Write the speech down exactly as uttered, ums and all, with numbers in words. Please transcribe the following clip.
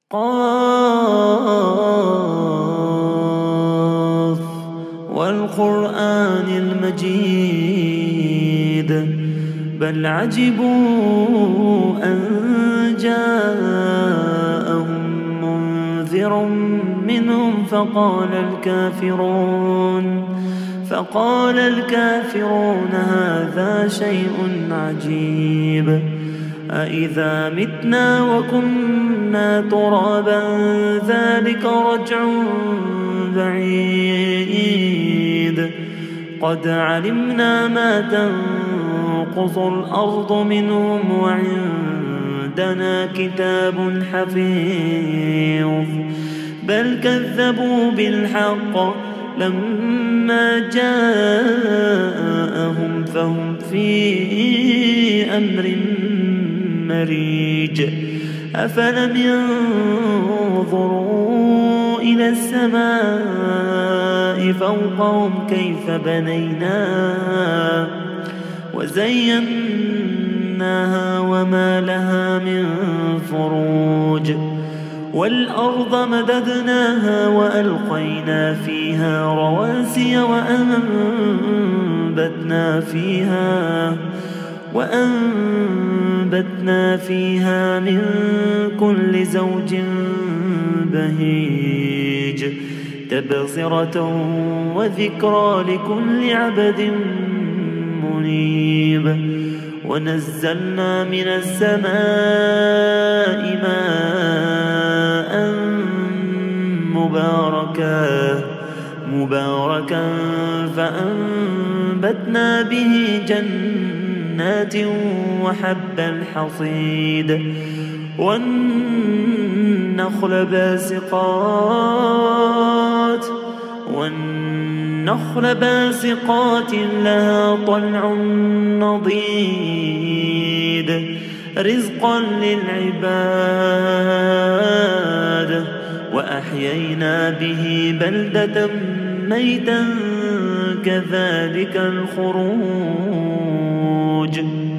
قاف والقرآن المجيد بل عجبوا أن جاءهم منذر منهم فقال الكافرون فقال الكافرون هذا شيء عجيب أإذا متنا وكنا ترابا ذلك رجع بعيد قد علمنا ما تنقص الأرض منهم وعندنا كتاب حفيظ بل كذبوا بالحق لما جاءهم فهم في أمر مريج أفلم ينظروا إلى السماء فوقهم كيف بنيناها وزيناها وما لها من فروج والأرض مددناها وألقينا فيها رواسي وأنبتنا فيها وأنبتنا فيها من كل زوج بهيج تبصرة وذكرى لكل عبد منيب ونزلنا من السماء ماء مباركا مباركا فأنبتنا به جنات وحب الحصيد والنخل باسقات والنخل باسقات لها طلع نضيد رزقا للعباد وأحيينا به بلدة ميتا كذلك الخروج.